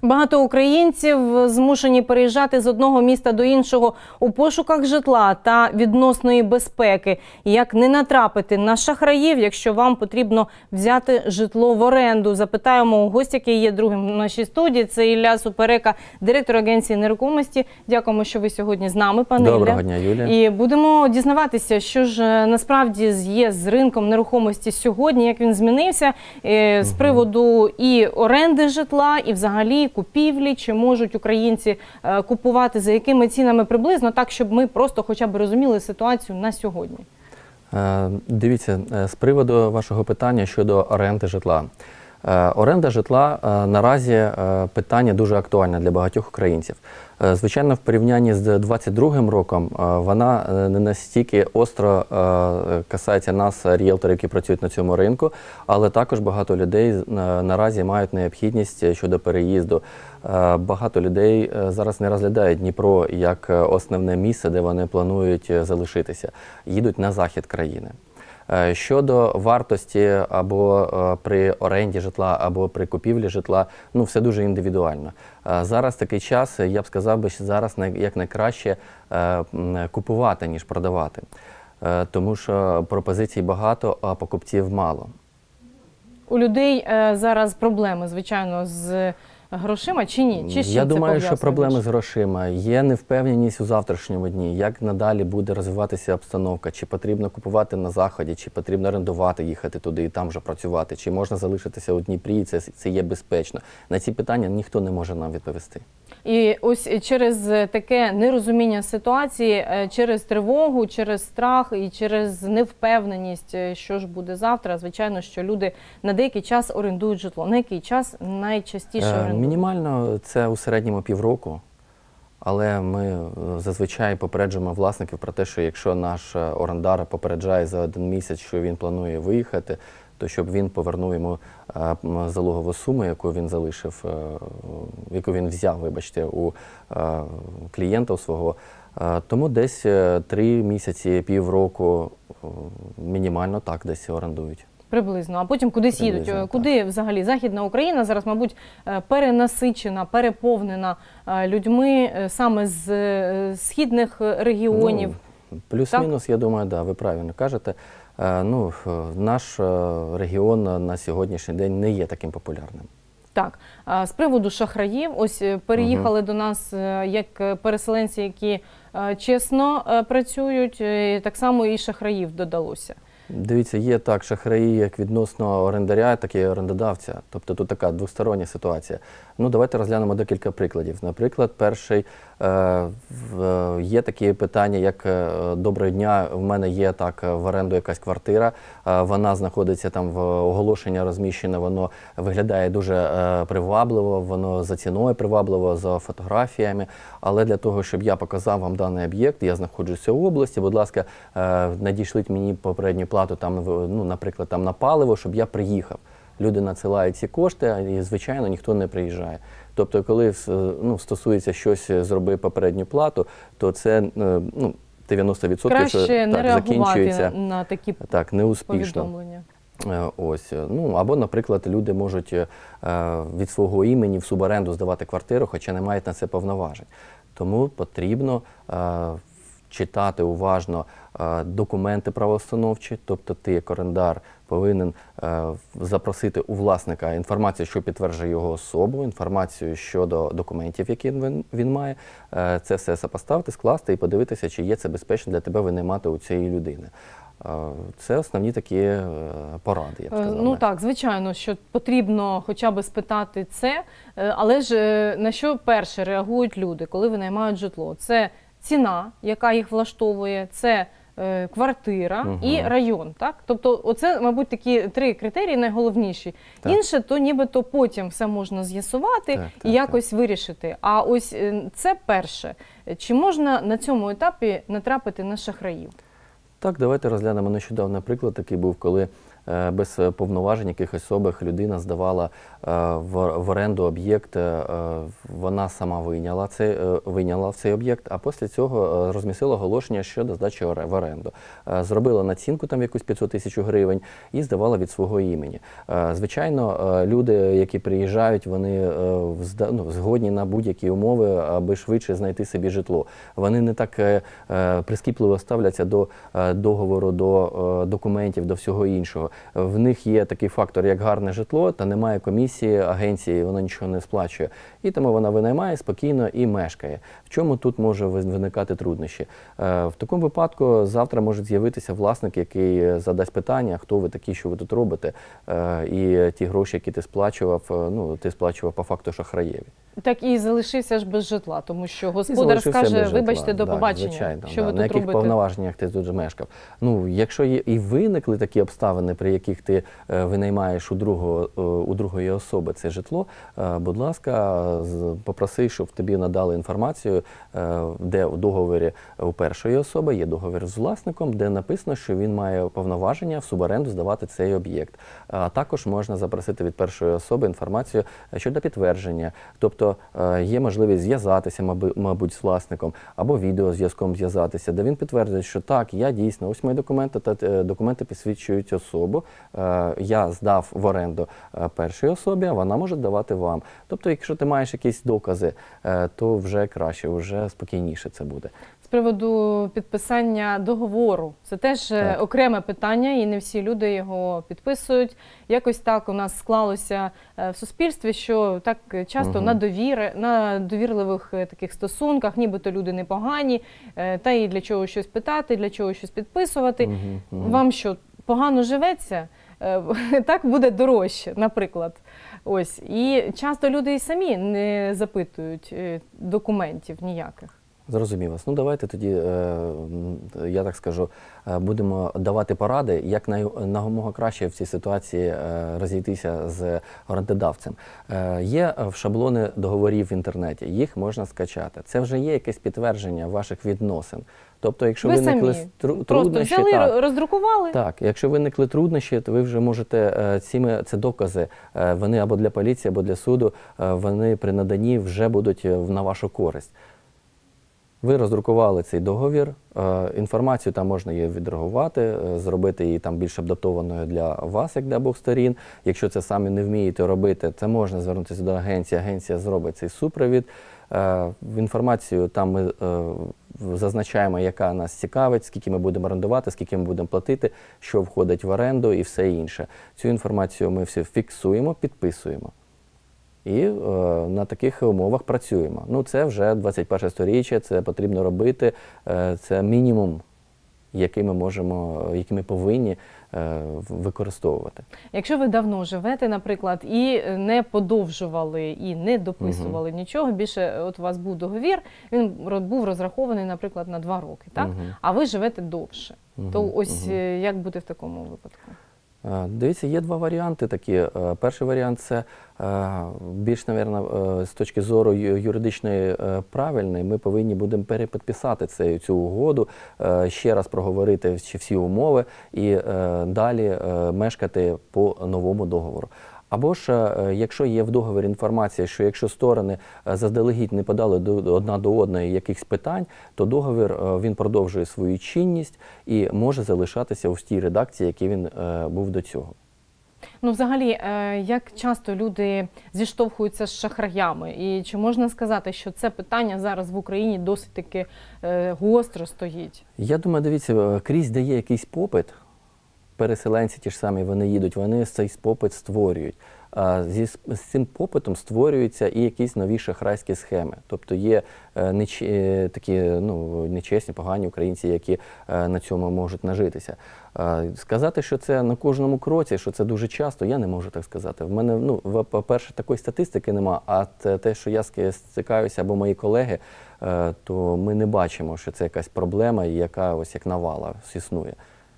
Багато українців змушені переїжджати з одного міста до іншого у пошуках житла та відносної безпеки. Як не натрапити на шахраїв, якщо вам потрібно взяти житло в оренду? Запитаємо у гостя, який є другим в нашій студії. Це Ілля Суперека, директор агенції нерухомості. Дякуємо, що ви сьогодні з нами, пане Ілля. Доброго дня, Юлія. І будемо дізнаватися, що ж насправді є з ринком нерухомості сьогодні, як він змінився з приводу і оренди житла, і взагалі купівлі, чи можуть українці купувати, за якими цінами приблизно, так, щоб ми просто хоча б розуміли ситуацію на сьогодні. Дивіться, з приводу вашого питання щодо оренди житла. Оренда житла наразі питання дуже актуальне для багатьох українців. Звичайно, в порівнянні з 2022 роком вона не настільки остро касається нас, ріелторів, які працюють на цьому ринку, але також багато людей наразі мають необхідність щодо переїзду. Багато людей зараз не розглядають Дніпро як основне місце, де вони планують залишитися. Їдуть на захід країни. Щодо вартості або при оренді житла, або при купівлі житла, ну, все дуже індивідуально. Зараз такий час, я б сказав, що зараз як найкраще купувати, ніж продавати. Тому що пропозицій багато, а покупців мало. У людей зараз проблеми, звичайно, з грошима чи ні? Чи Я думаю, що проблеми з грошима. Є невпевненість у завтрашньому дні, як надалі буде розвиватися обстановка, чи потрібно купувати на Заході, чи потрібно орендувати, їхати туди і там вже працювати, чи можна залишитися у Дніпрі, і це є безпечно. На ці питання ніхто не може нам відповісти. І ось через таке нерозуміння ситуації, через тривогу, через страх і через невпевненість, що ж буде завтра, звичайно, що люди на деякий час орендують житло. На який час найчастіше орендують? Мінімально це у середньому півроку, але ми зазвичай попереджуємо власників про те, що якщо наш орендар попереджає за 1 місяць, що він планує виїхати, то щоб він повернув йому залогову суму, яку він залишив, яку він взяв, вибачте, у клієнта свого. Тому десь 3 місяці, півроку мінімально так десь орендують. Приблизно. А потім кудись їдуть. Куди взагалі? Західна Україна зараз, мабуть, перенасичена, переповнена людьми саме з східних регіонів. Ну, плюс-мінус, я думаю, да, ви правильно кажете. Ну, наш регіон на сьогоднішній день не є таким популярним. Так. З приводу шахраїв, ось переїхали до нас як переселенці, які чесно працюють, так само і шахраїв додалося. Дивіться, є так шахраї як відносно орендаря, так і орендодавця. Тобто тут така двостороння ситуація. Ну, давайте розглянемо декілька прикладів. Наприклад, перший, є такі питання, як «Доброго дня, в мене є так в оренду якась квартира, вона знаходиться там в оголошенні розміщене, воно виглядає дуже привабливо, воно за ціною привабливо, за фотографіями, але для того, щоб я показав вам даний об'єкт, я знаходжуся в області, будь ласка, надішліть мені попередню плату, там, ну, наприклад, там на паливо, щоб я приїхав». Люди надсилають ці кошти, і, звичайно, ніхто не приїжджає. Тобто, коли стосується щось зроби попередню плату, то це 90% краще не закінчується на такі неуспішно. повідомлення. Ось. Ну, або, наприклад, люди можуть від свого імені в суборенду здавати квартиру, хоча не мають на це повноважень. Тому потрібно читати уважно документи правоустановчі, тобто ти, як орендар, повинен запросити у власника інформацію, що підтверджує його особу, інформацію щодо документів, які він має. Це все сопоставити, скласти і подивитися, чи є це безпечно для тебе винаймати у цієї людини. Це основні такі поради, я б сказав. Ну так, звичайно, що потрібно хоча б спитати це, але ж на що перше реагують люди, коли винаймають житло? Це ціна, яка їх влаштовує, це квартира і район. Так? Тобто оце, мабуть, такі 3 критерії найголовніші. Так. Інше, то нібито потім все можна з'ясувати і якось вирішити. А ось це перше. Чи можна на цьому етапі натрапити на шахраїв? Так, давайте розглянемо нещодавно приклад, такий був, коли без повноважень якихось особих людина здавала в оренду об'єкт, вона сама вийняла в цей об'єкт, а після цього розмістила оголошення щодо здачі в оренду. Зробила націнку там якусь 500 тисяч гривень і здавала від свого імені. Звичайно, люди, які приїжджають, вони згодні на будь-які умови, аби швидше знайти собі житло. Вони не так прискіпливо ставляться до договору, до документів, до всього іншого. В них є такий фактор, як гарне житло, та немає комісії, агенції, вона нічого не сплачує. І тому вона винаймає спокійно і мешкає. В чому тут може виникати труднощі? В такому випадку завтра може з'явитися власник, який задасть питання, хто ви такі, що ви тут робите, і ті гроші, які ти сплачував по факту шахраєві. Так і залишився ж без житла, тому що господар скаже, вибачте, до побачення, звичайно, що ви на тут яких робите. повноваженнях ти тут мешкав. Якщо і виникли такі обставини, при яких ти винаймаєш у другої особи це житло, будь ласка, попроси, щоб тобі надали інформацію, де у договорі у першої особи є договір з власником, де написано, що він має повноваження в суборенду здавати цей об'єкт. А також можна запросити від першої особи інформацію щодо підтвердження. Тобто є можливість зв'язатися, мабуть, з власником або відеозв'язком зв'язатися, де він підтвердить, що так, я дійсно, ось мої документи, документи підсвідчують особу, я здав в оренду першій особі, а вона може давати вам. Тобто, якщо ти маєш якісь докази, то вже краще, вже спокійніше це буде. З приводу підписання договору, це теж окреме питання, і не всі люди його підписують. Якось так у нас склалося в суспільстві, що так часто на довірливих таких стосунках, нібито люди непогані, та і для чого щось питати, для чого щось підписувати. Вам що, погано живеться? Так буде дорожче, наприклад. Ось. І часто люди і самі не запитують документів ніяких. Зрозумів вас. Давайте тоді, я так скажу, будемо давати поради, як намога краще в цій ситуації розійтися з орендодавцем. Є шаблони договорів в інтернеті, їх можна скачати. Це вже є якесь підтвердження ваших відносин. Тобто, якщо виникли труднощі, просто взяли, роздрукували? Так, якщо виникли труднощі, то ви вже можете, це докази, вони або для поліції, або для суду, вони при наданні вже будуть на вашу користь. Ви роздрукували цей договір, інформацію там можна її відредагувати, зробити її там більш адаптованою для вас, як для обох сторін. Якщо це самі не вмієте робити, це можна звернутися до агенції, агенція зробить цей супровід. В інформацію там ми зазначаємо, яка нас цікавить, скільки ми будемо орендувати, скільки ми будемо платити, що входить в оренду і все інше. Цю інформацію ми все фіксуємо, підписуємо. І на таких умовах працюємо. Це вже 21 сторіччя, це потрібно робити, це мінімум, який ми повинні використовувати. Якщо ви давно живете, наприклад, і не подовжували, і не дописували нічого, більше от у вас був договір, він був розрахований, наприклад, на 2 роки, так? А ви живете довше, то ось як бути в такому випадку? Дивіться, є 2 варіанти такі. Перший варіант – це більш, мабуть, з точки зору юридичної правильної, ми повинні будемо перепідписати цю угоду, ще раз проговорити всі умови і далі мешкати по новому договору. Або ж, якщо є в договорі інформація, що якщо сторони заздалегідь не подали одна до одної якихось питань, то договір він продовжує свою чинність і може залишатися у тій редакції, якій він був до цього. Взагалі, як часто люди зіштовхуються з шахраями? І чи можна сказати, що це питання зараз в Україні досить таки гостро стоїть? Я думаю, дивіться, крізь де є якийсь попит, переселенці ті ж самі, вони їдуть, вони цей попит створюють. З цим попитом створюються і якісь нові шахрайські схеми. Тобто є такі нечесні, погані українці, які на цьому можуть нажитися. Сказати, що це на кожному кроці, що це дуже часто, я не можу так сказати. В мене, по-перше, такої статистики нема, а те, що я стикаюся, або мої колеги, то ми не бачимо, що це якась проблема, яка ось як навала існує.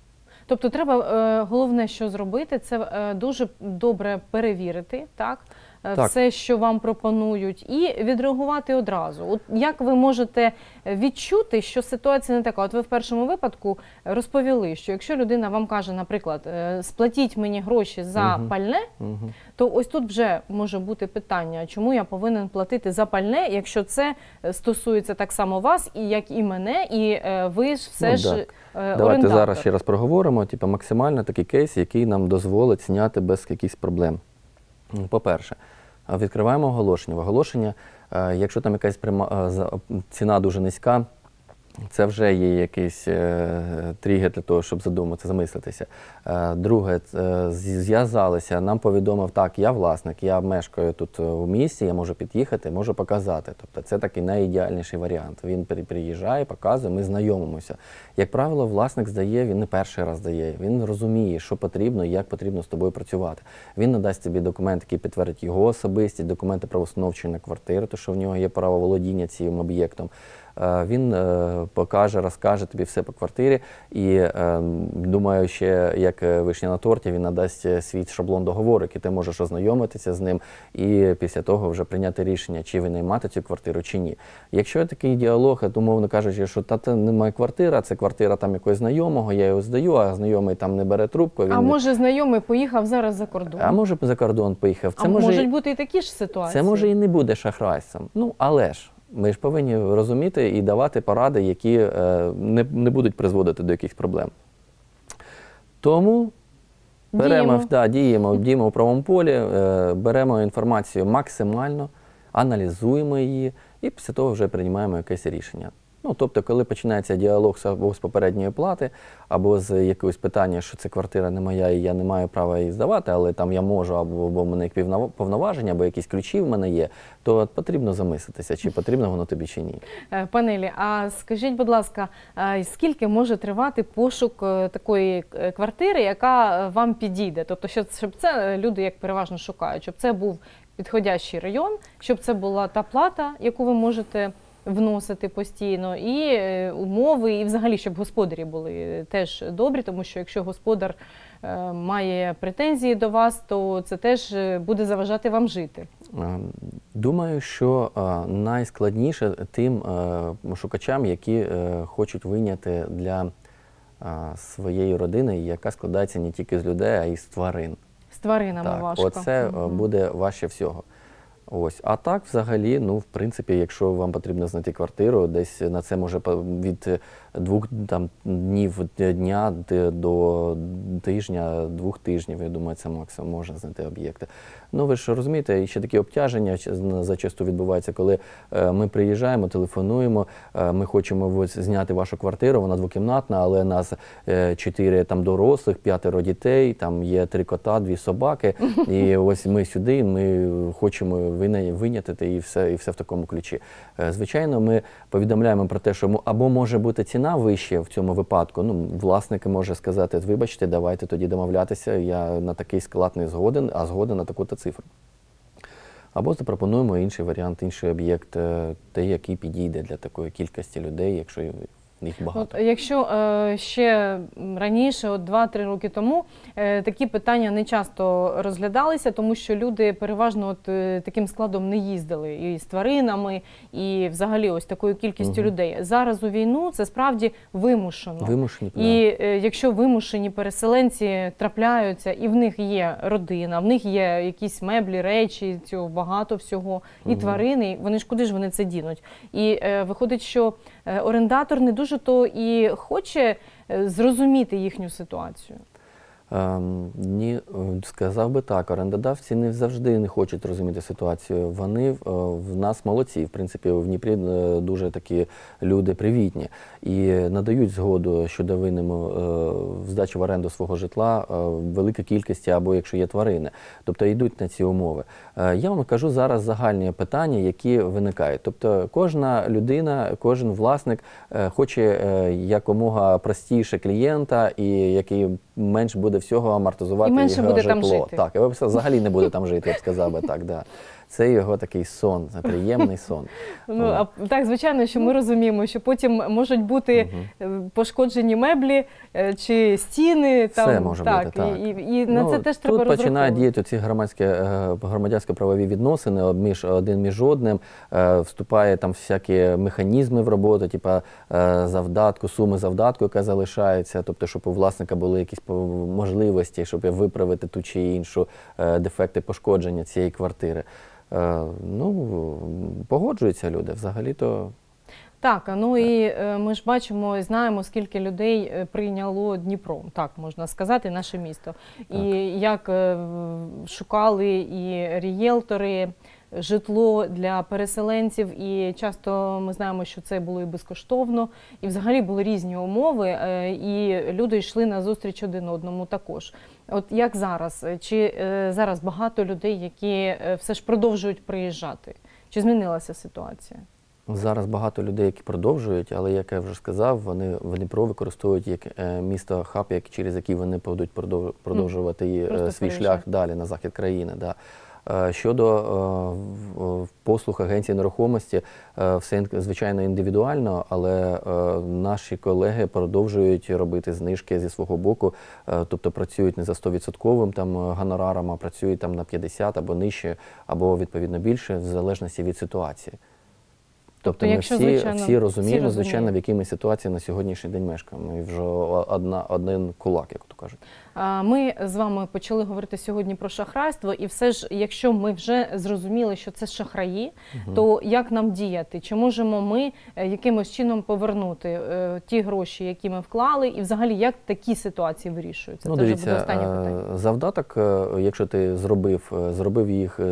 Тобто треба, головне, що зробити, це дуже добре перевірити, так? Так. все, що вам пропонують, і відреагувати одразу. От як ви можете відчути, що ситуація не така? От ви в першому випадку розповіли, що якщо людина вам каже, наприклад, сплатіть мені гроші за пальне, то ось тут вже може бути питання, чому я повинен платити за пальне, якщо це стосується так само вас, і як і мене, і ви ж все ж Давайте орендатор. зараз ще раз проговоримо, максимально такий кейс, який нам дозволить зняти без якихось проблем. По-перше, відкриваємо оголошення. В оголошення, якщо там якась ціна дуже низька, це вже є якийсь тригер для того, щоб задуматися, замислитися. Друге, зв'язалися, нам повідомив, так, я власник, я мешкаю тут у місті, я можу під'їхати, можу показати. Тобто це такий найідеальніший варіант. Він приїжджає, показує, ми знайомимося. Як правило, власник здає, він не перший раз здає, він розуміє, що потрібно і як потрібно з тобою працювати. Він надасть тобі документи, які підтвердять його особистість, документи правоустановчі на квартиру, то що в нього є право володіння цим об'єктом. Він покаже, розкаже тобі все по квартирі і, думаю, ще як вишня на торті, він надасть свій шаблон договору, який ти можеш ознайомитися з ним і після того вже прийняти рішення, чи винаймати цю квартиру, чи ні. Якщо такий діалог, умовно кажучи, що це не моя квартира, це квартира там якогось знайомого, я його здаю, а знайомий там не бере трубку. А може знайомий поїхав зараз за кордон? А може за кордон поїхав. Це можуть бути і такі ж ситуації? Це може і не буде шахрайством. Ну, але ж. Ми ж повинні розуміти і давати поради, які не будуть призводити до якихось проблем. Тому діємо у правому полі, беремо інформацію максимально, аналізуємо її і після того вже приймаємо якесь рішення. Ну, тобто, коли починається діалог або з попередньої плати, або з якогось питання, що це квартира не моя і я не маю права її здавати, але там я можу, або в мене повноваження, або якісь ключі в мене є, то потрібно замислитися, чи потрібно воно тобі, чи ні. Пане Іллі, а скажіть, будь ласка, скільки може тривати пошук такої квартири, яка вам підійде? Тобто, щоб це люди як переважно шукають, щоб це був підходящий район, щоб це була та плата, яку ви можете вносити постійно, і умови, і взагалі, щоб господарі були теж добрі, тому що якщо господар має претензії до вас, то це теж буде заважати вам жити. Думаю, що найскладніше тим шукачам, які хочуть вийняти для своєї родини, яка складається не тільки з людей, а й з тварин. З тваринами важко. Оце буде важче всього. Ось. А так, взагалі, ну, в принципі, якщо вам потрібно знайти квартиру, десь на це може від 2 днів дня до тижня, 2 тижнів, я думаю, це максимум можна знайти об'єкти. Ну, ви ж розумієте, ще такі обтяження зачасту відбуваються, коли ми приїжджаємо, телефонуємо, ми хочемо зняти вашу квартиру, вона двокімнатна, але нас 4 дорослих, 5 дітей, там є 3 кота, 2 собаки, і ось ми сюди, ми хочемо виняти і все в такому ключі. Звичайно, ми повідомляємо про те, що або може бути ціна вища в цьому випадку, ну, власник може сказати, вибачте, давайте тоді домовлятися, я на такий склад не згоден, а згоден на таку-то цифру. Або запропонуємо інший варіант, інший об'єкт, той, який підійде для такої кількості людей, якщо їх багато. От, якщо ще раніше, 2-3 роки тому, такі питання не часто розглядалися, тому що люди переважно таким складом не їздили і з тваринами, і взагалі ось такою кількістю людей. Зараз у війну це справді вимушено. Вимушені, і якщо вимушені переселенці трапляються, і в них є родина, в них є якісь меблі, речі, цього багато всього, і тварини, вони ж куди ж вони це дінуть? І виходить, що орендатор не дуже то і хоче зрозуміти їхню ситуацію. Ні, сказав би так, орендодавці не завжди не хочуть розуміти ситуацію. Вони в нас молодці, в принципі, в Дніпрі дуже такі люди привітні і надають згоду щодо здачі в оренду свого житла велика кількість, або якщо є тварини. Тобто йдуть на ці умови. Я вам кажу зараз загальні питання, які виникають. Тобто кожна людина, кожен власник хоче якомога простіше клієнта, і який менш буде всього амортизувати його житло. Там жити. Так, і взагалі не буде там жити, я б сказав би так, да. це його такий сон, приємний сон. Ну, так, звичайно, що ми розуміємо, що потім можуть бути пошкоджені меблі чи стіни. Все може бути, так. І на це теж треба розраховувати. Тут починають діяти ці громадянсько-правові відносини один між одним, вступає там всякі механізми в роботу, типа завдатку, суми завдатку, яка залишається, тобто, щоб у власника були якісь можливості, щоб виправити ту чи іншу дефекти пошкодження цієї квартири. Ну, погоджуються люди, взагалі-то. Так, ну і ми ж бачимо і знаємо, скільки людей прийняло Дніпро, так можна сказати, наше місто. Так. І як шукали і рієлтори житло для переселенців, і часто ми знаємо, що це було і безкоштовно, і взагалі були різні умови, і люди йшли на зустріч один одному також. От як зараз? Чи зараз багато людей, які все ж продовжують приїжджати? Чи змінилася ситуація? Зараз багато людей, які продовжують, але, як я вже сказав, вони Дніпро використовують як місто-хаб, через який вони будуть продовжувати свій шлях далі на захід країни. Да. Щодо послуг агенції нерухомості, все, звичайно, індивідуально, але наші колеги продовжують робити знижки зі свого боку, тобто працюють не за 100% там гонораром, а працюють там на 50 або нижче, або відповідно більше, в залежності від ситуації. Тобто ми всі розуміємо, звичайно, в якій ми ситуації на сьогоднішній день мешкаємо. Ми вже один кулак, як то кажуть. Ми з вами почали говорити сьогодні про шахрайство, і все ж, якщо ми вже зрозуміли, що це шахраї, то як нам діяти? Чи можемо ми якимось чином повернути ті гроші, які ми вклали, і взагалі як такі ситуації вирішуються? Ну, це дивіться, вже буде останнє питання. Завдаток, якщо ти зробив їх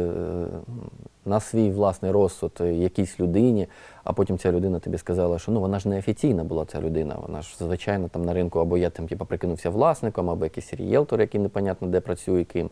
на свій власний розсуд якійсь людині, а потім ця людина тобі сказала, що ну вона ж не офіційна була ця людина, вона ж звичайно там на ринку, або я там типу, прикинувся власником, або якийсь рієлтор, який непонятно де працює, ким.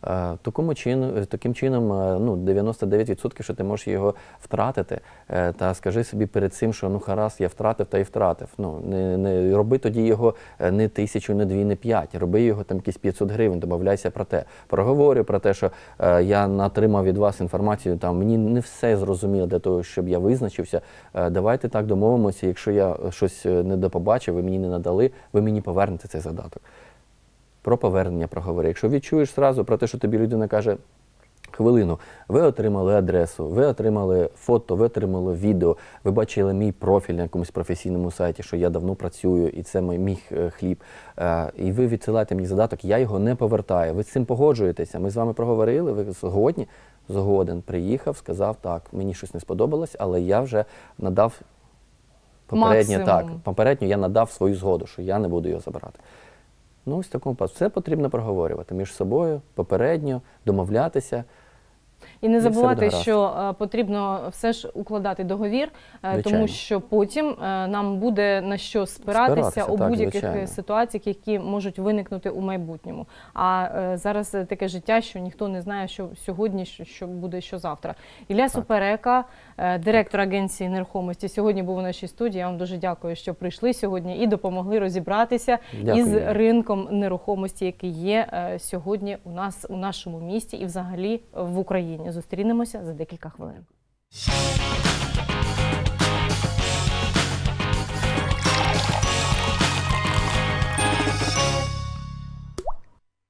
Таким чином, ну, 99%, що ти можеш його втратити, та скажи собі перед цим, що ну гаразд, я втратив та й втратив. Ну, не роби тоді його не 1000, не 2, не 5, роби його там якісь 500 гривень, домовляйся про те. Проговорю про те, що я отримав від вас інформацію, там мені не все зрозуміло для того, щоб я визначився. Давайте так домовимося, якщо я щось не допобачив, ви мені не надали, ви мені повернете цей задаток. Про повернення проговори. Якщо відчуєш зразу про те, що тобі людина каже, хвилину, ви отримали адресу, ви отримали фото, ви отримали відео, ви бачили мій профіль на якомусь професійному сайті, що я давно працюю, і це мій хліб, і ви відсилаєте мені задаток, я його не повертаю. Ви з цим погоджуєтеся, ми з вами проговорили, ви згодні? Згоден. Приїхав, сказав, так, мені щось не сподобалось, але я вже надав попередньо я надав свою згоду, що я не буду його забирати. Ну, ось в такому випадку. Все потрібно проговорювати між собою, попередньо, домовлятися. І не забувати, що потрібно все ж укладати договір, тому що потім нам буде на що спиратися у будь-яких ситуаціях, які можуть виникнути у майбутньому. А зараз таке життя, що ніхто не знає, що сьогодні, що буде, що завтра. Ілля Суперека, директор агенції нерухомості, сьогодні був у нашій студії. Я вам дуже дякую, що прийшли сьогодні і допомогли розібратися із ринком нерухомості, який є сьогодні у нас, у нашому місті і взагалі в Україні. Зустрінемося за декілька хвилин.